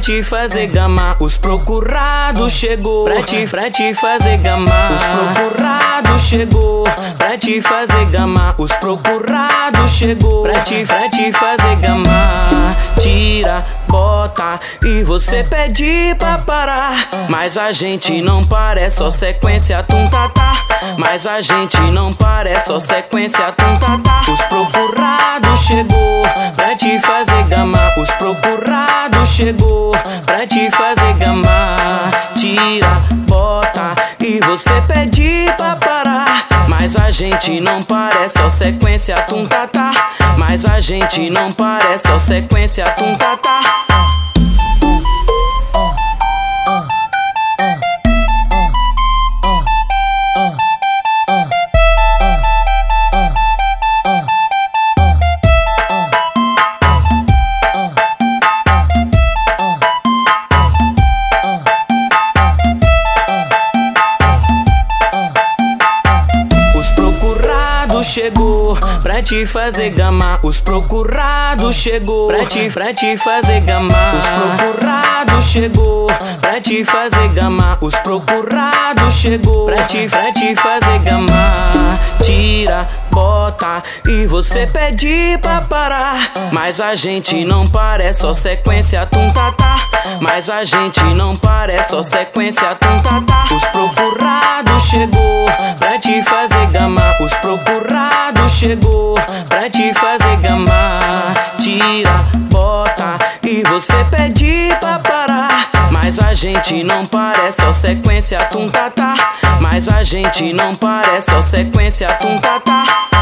te fazer gamar. Os procurados chegou pra te fazer gamar. Os procurados chegou pra te fazer gamar. Os procurados chegou pra te fazer gamar. Tira, bota e você pede pra parar. Mas a gente não para, é só sequência tum tatá. Mas a gente não para, é só sequência tum tatá. Os procurados chegou pra te fazer gamar. Os procurados chegou pra te fazer gamar. Tira, bota e você pede pra parar. Mas a gente não para, é só sequência tum tatá. Mas a gente não para, é só sequência tum tatá. Chegou pra te fazer gamar. Os procurados chegou pra te fazer gamar. Os procurados chegou pra te fazer gamar. Os procurados chegou pra te fazer gamar. Tira, bota e você pede pra parar. Mas a gente não para, é só sequência tum tatá. Mas a gente não para, é só sequência tum tatá. Os procurados chegou pra te fazer gamar. Os procurados chegou pra te fazer gamar. Tira, bota e você pede pra parar. Mas a gente não para, é só sequência tum tatá. Mas a gente não para, é só sequência tum tatá.